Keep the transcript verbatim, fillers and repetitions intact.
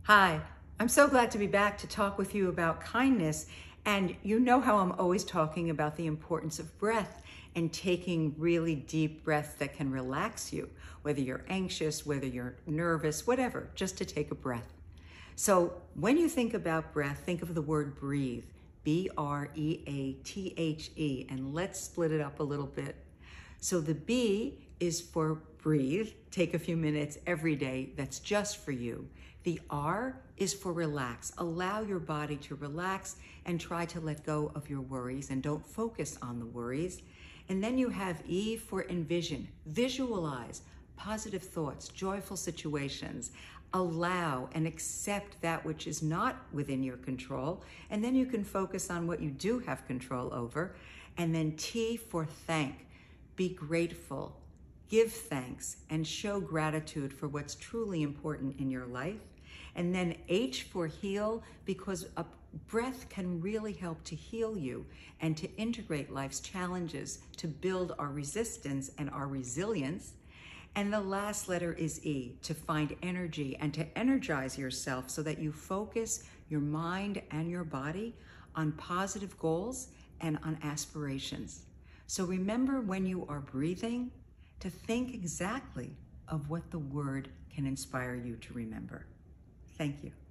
Hi, I'm so glad to be back to talk with you about kindness. And you know how I'm always talking about the importance of breath and taking really deep breaths that can relax you, whether you're anxious, whether you're nervous, whatever, just to take a breath. So when you think about breath, think of the word breathe, B R E A T H E, and let's split it up a little bit. So the B is for breathe, take a few minutes every day, that's just for you. The R is for relax, allow your body to relax and try to let go of your worries and don't focus on the worries. And then you have E for envision, visualize positive thoughts, joyful situations, allow and accept that which is not within your control, and then you can focus on what you do have control over. And then T for thank, be grateful, give thanks, and show gratitude for what's truly important in your life. And then H for heal, because a breath can really help to heal you and to integrate life's challenges, to build our resistance and our resilience. And the last letter is E, to find energy and to energize yourself so that you focus your mind and your body on positive goals and on aspirations. So remember, when you are breathing, to think exactly of what the word can inspire you to remember. Thank you.